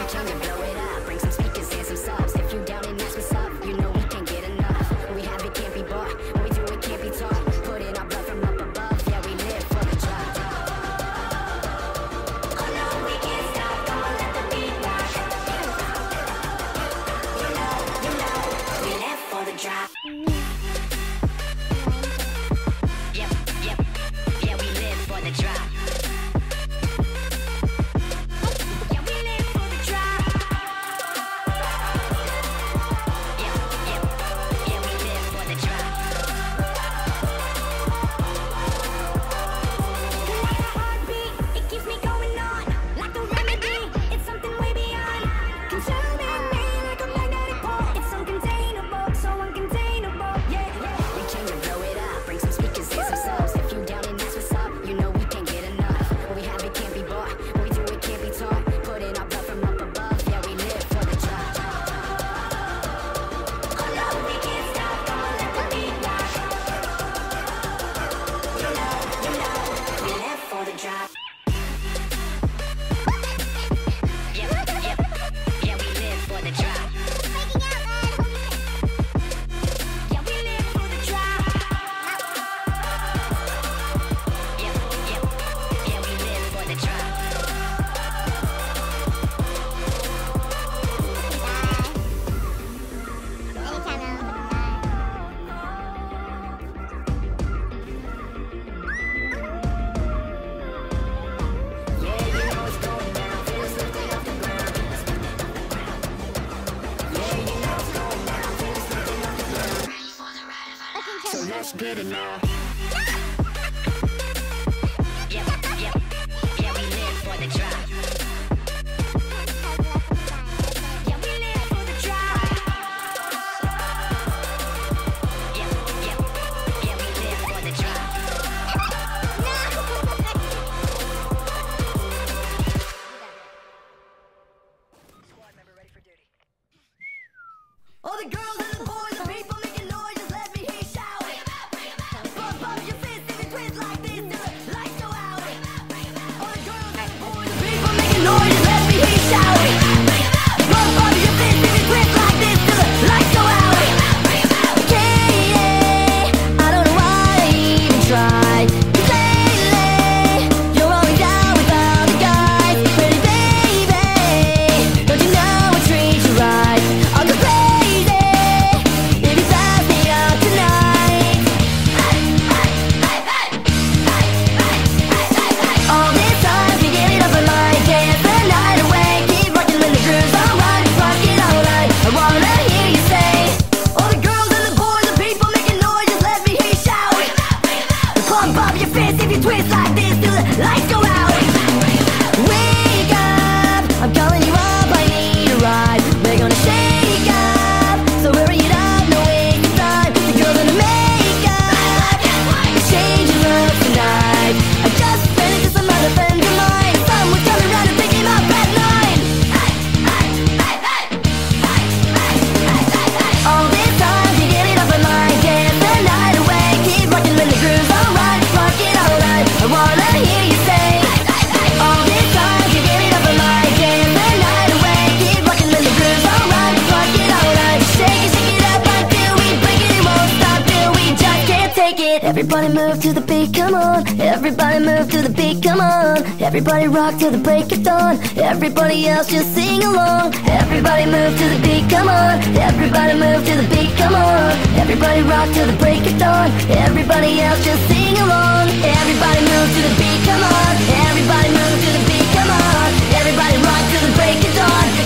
came to blow it up, bring some speakers and some subs. If you down and ask what's up, you know we can't get enough. When we have it, can't be bought. When we do it, can't be taught. Put in our blood from up above. Yeah, we live for the drop. Oh no, we can't stop. Come on, let the beat rock. You know, we live for the drop. Yep, yeah, we live for the drop. Yeah, we live for the drop. Yep, yeah, we live for the drop. Like a heartbeat, it keeps me going on. Like a remedy, it's something way beyond. Consuming me like a magnetic pole. It's uncontainable, so uncontainable. Yeah, we came to blow it up, bring some speakers and some subs. If you down and ask what's up, you know we can't get enough. When we have it, can't be bought. When we do it, can't be taught. Put in our blood from up above. Yeah, we live for the drop. Oh no, we can't stop. Come on, let the beat rock. You know, we live for the drop. Yep, yeah, we live for the drop. Yeah, we live for the drop. Yep, yeah, we live for the drop. Yeah, you know it's going down. Feel us lifting off the ground. Yeah, you know it's going down. Feel us lifting off the ground. So let's get it now. Yep, yeah, we live for the drop. Yeah, we live for the drop. Yep, yeah, we live for the drop. Squad member ready for duty. All the girls and the boys, the people making noise, just let me hear you shout. Bump up your fist if you twist like this till the lights go out. All the girls and the boys, the people making noise, just let me hear you shout. Bump up your fist if you twist like this till the lights go out. Yeah, I don't know why I even tried. 'Cause lately, you're always out with all the guys. Pretty baby, don't you know I treat you right? I'll go crazy if you pass me out tonight. All this time to get it up in my dance the night away. Keep rocking when the groove's alright. Rock it all night. I wanna hear you say. All the girls and the boys, the people making noise, just let me hear you shout. Pump up your fist if you twist like this till the lights go out. Wake up, I'm calling you up, I need a ride. We're gonna shake up, so hurry it up, no wasting time. The girls in the makeup, exchanging looks tonight. I just ran into some other friends of mine. Someone's coming round and picking up at 9. All this time to get it up in my dance the night away. Keep rocking when the groove's alright. Rock it all night. I wanna hear you say. All this time to get it up in my dance the night away. Keep rocking when the groove's alright. Rock it all night. Shake it up until we break it. It won't stop till we just can't take it. Everybody move to the beat, come on. Everybody move to the beat, come on. Everybody rock till the break of dawn. Everybody else just sing along. Everybody move to the beat, come on. Everybody move to the beat, come on. Everybody rock till the break of dawn. Everybody else just sing along. Everybody move to the beat, come on. Everybody move to the beat, come on. Everybody rock till the break of dawn.